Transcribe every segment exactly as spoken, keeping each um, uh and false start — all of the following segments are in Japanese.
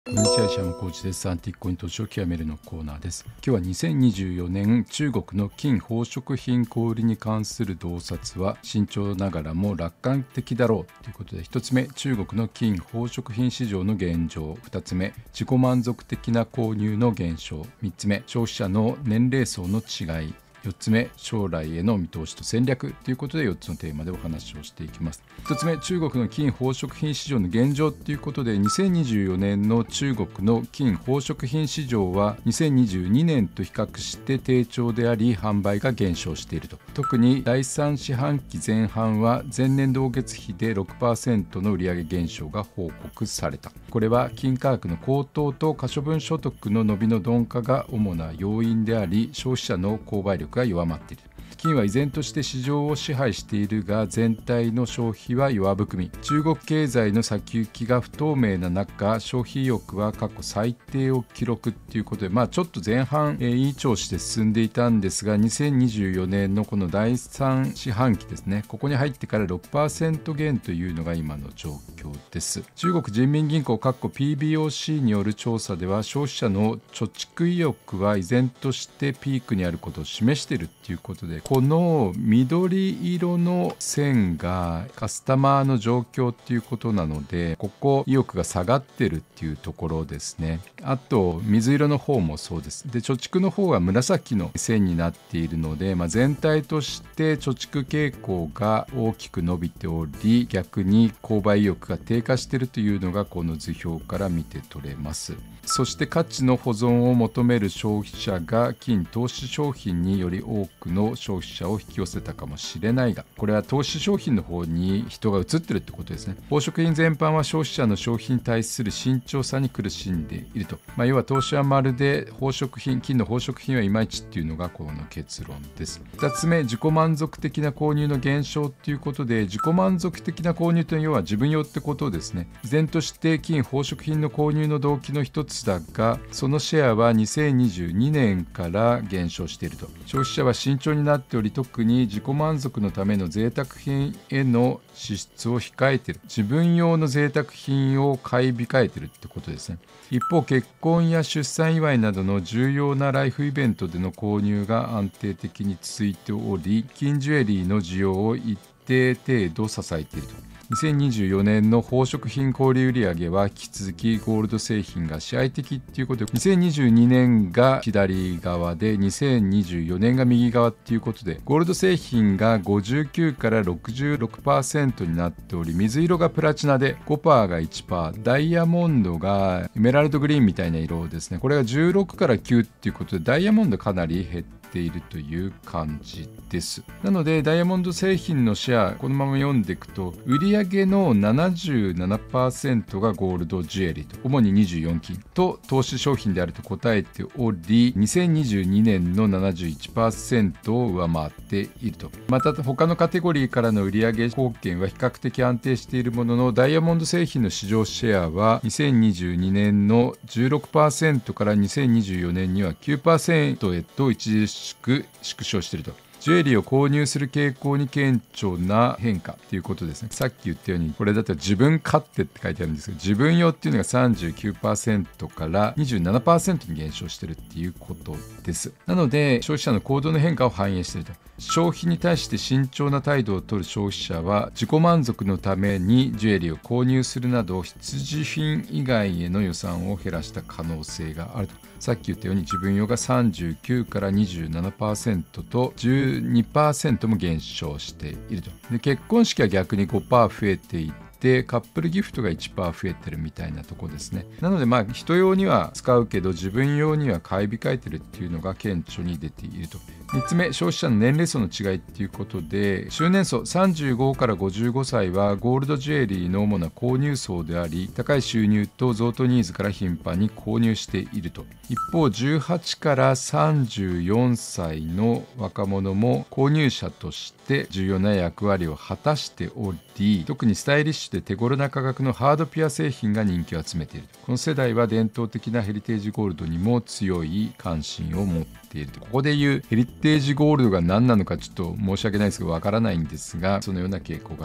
こんにちは、石山コーチです。アンティークコイン投資を極めるのコーナーです。今日はにせんにじゅうよねん中国の金宝飾品小売りに関する洞察は慎重ながらも楽観的だろうということで、ひとつめ、中国の金宝飾品市場の現状、ふたつめ、自己満足的な購入の減少、みっつめ、消費者の年齢層の違い、よっつめ、将来への見通しと戦略ということでよっつのテーマでお話をしていきます。ひとつめ、中国の金宝飾品市場の現状ということで、にせんにじゅうよねんの中国の金宝飾品市場はにせんにじゅうにねんと比較して低調であり、販売が減少していると。特にだいさん四半期前半は前年同月比で ろくパーセント の売上減少が報告された。これは金価格の高騰と可処分所得の伸びの鈍化が主な要因であり、消費者の購買力が弱まっている。金は依然として市場を支配しているが、全体の消費は弱含み、中国経済の先行きが不透明な中、消費意欲は過去最低を記録ということで、まあ、ちょっと前半、えー、いい調子で進んでいたんですが、にせんにじゅうよねんのこのだいさん四半期ですね、ここに入ってから ろくパーセント 減というのが今の状況です。中国人民銀行 ピービーオーシー による調査では、消費者の貯蓄意欲は依然としてピークにあることを示しているということで、この緑色の線がカスタマーの状況っていうことなので、ここ意欲が下がってるっていうところですね。あと水色の方もそうです。で、貯蓄の方は紫の線になっているので、まあ、全体として貯蓄傾向が大きく伸びており、逆に購買意欲が低下しているというのがこの図表から見て取れます。そして価値の保存を求める消費者が金投資商品により多くの消費者を引き寄せたかもしれないが、これは投資商品の方に人が移ってるってことですね。宝飾品全般は消費者の消費に対する慎重さに苦しんでいると、まあ、要は投資はまるで宝飾品、金の宝飾品はいまいちっていうのがこの結論です。ふたつめ、自己満足的な購入の減少っていうことで、自己満足的な購入というのは自分用ってことですね。依然として金宝飾品の購入の動機の一つだが、そのシェアはにせんにじゅうにねんから減少していると。消費者は慎重になっており、特に自己満足のための贅沢品への支出を控えている。自分用の贅沢品を買い控えているってことですね。一方、結婚や出産祝いなどの重要なライフイベントでの購入が安定的に続いており、金ジュエリーの需要を一定程度支えていると。にせんにじゅうよねんの宝飾品小売売上は引き続きゴールド製品が支配的ということで、にせんにじゅうにねんが左側でにせんにじゅうよねんが右側ということで、ゴールド製品がごじゅうきゅうからろくじゅうろくパーセント になっており、水色がプラチナで ごパーセント が いちパーセント、ダイヤモンドがエメラルドグリーンみたいな色ですね。これがじゅうろくからきゅうということで、ダイヤモンドかなり減っているという感じです。なのでダイヤモンド製品のシェア、このまま読んでいくと、売上の ななじゅうななパーセント がゴールドジュエリーと、主ににじゅうよん金と投資商品であると答えており、にせんにじゅうにねんの ななじゅういちパーセント を上回っていると。また他のカテゴリーからの売上貢献は比較的安定しているものの、ダイヤモンド製品の市場シェアはにせんにじゅうにねんの じゅうろくパーセント からにせんにじゅうよねんには きゅうパーセント へと著しく縮小していると。ジュエリーを購入する傾向に顕著な変化ということですね。さっき言ったように、これだったら自分勝手って書いてあるんですけど、自分用っていうのが さんじゅうきゅうパーセント から にじゅうななパーセント に減少しているっていうことです。なので消費者の行動の変化を反映していると。消費に対して慎重な態度を取る消費者は、自己満足のためにジュエリーを購入するなど必需品以外への予算を減らした可能性があると。さっき言ったように自分用がさんじゅうきゅうからにじゅうななパーセント と じゅうにパーセント も減少していると。で、結婚式は逆に ごパーセント 増えていて、カップルギフトが いちパーセント 増えてるみたいなとこですね。なのでまあ人用には使うけど自分用には買い控えてるっていうのが顕著に出ていると。みっつめ、消費者の年齢層の違いっていうことで、中年層さんじゅうごからごじゅうごさいはゴールドジュエリーの主な購入層であり、高い収入と贈答ニーズから頻繁に購入していると。一方、じゅうはちからさんじゅうよんさいの若者も購入者として重要な役割を果たしており、特にスタイリッシュで手頃な価格のハードピュア製品が人気を集めている。この世代は伝統的なヘリテージゴールドにも強い関心を持っていると。ここでいうヘリテージゴールドが何なのかちょっと申し訳ないですけどわからないんですが、そのような傾向があると。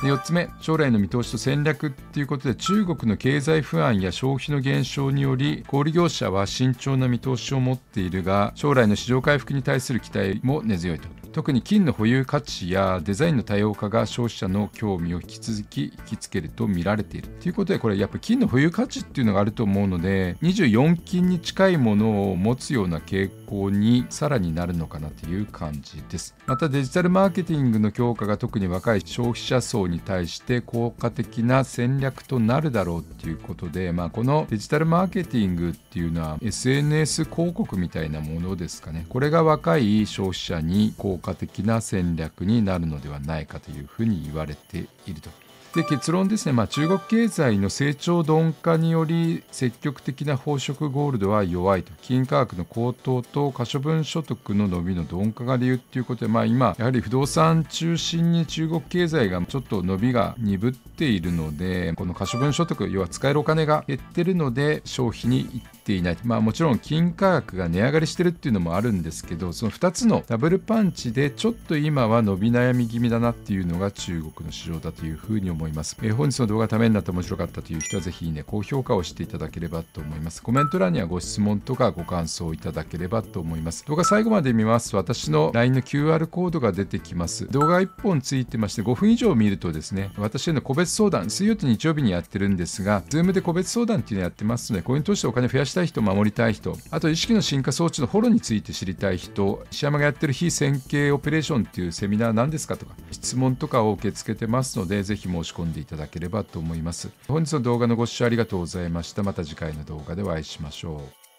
でよっつめ、将来の見通しと戦略っていうことで、中国の経済不安や消費の減少により小売業者は慎重な見通しを持っているが、将来の市場回復に対する期待も根強いと。特に金の保有価値やデザインの多様化が消費者の興味を引き続き引きつけると見られているということで、これやっぱり金の保有価値っていうのがあると思うので、にじゅうよん金に近いものを持つような傾向にさらになるのかなという感じです。またデジタルマーケティングの強化が特に若い消費者層に対して効果的な戦略となるだろうということで、まあ、このデジタルマーケティングっていうのは エスエヌエス 広告みたいなものですかね。これが若い消費者に効果的な戦略になるのではないかというふうに言われていると。で結論ですね、まあ、中国経済の成長鈍化により積極的な宝飾ゴールドは弱いと。金価格の高騰と可処分所得の伸びの鈍化が理由ということで、まあ、今やはり不動産中心に中国経済がちょっと伸びが鈍っているので、この可処分所得、要は使えるお金が減ってるので消費に行っていない。まあもちろん金価格が値上がりしてるっていうのもあるんですけど、そのふたつのダブルパンチでちょっと今は伸び悩み気味だなっていうのが中国の市場だというふうに思います。えー、本日の動画ためになって面白かったという人はぜひいいね、高評価をしていただければと思います。コメント欄にはご質問とかご感想をいただければと思います。動画最後まで見ますと私の ライン の キューアール コードが出てきます。動画いっぽんついてましてごふん以上見るとですね、私への個別相談、水曜と日曜日にやってるんですが、Zoom で個別相談っていうのをやってますので、これに通してお金増やしたい人、守りたい人、あと意識の進化装置のフォローについて知りたい人、石山がやってる非線形オペレーションっていうセミナー何ですかとか質問とかを受け付けてますので、ぜひ申し込んでいただければと思います。本日の動画のご視聴ありがとうございました。また次回の動画でお会いしましょう。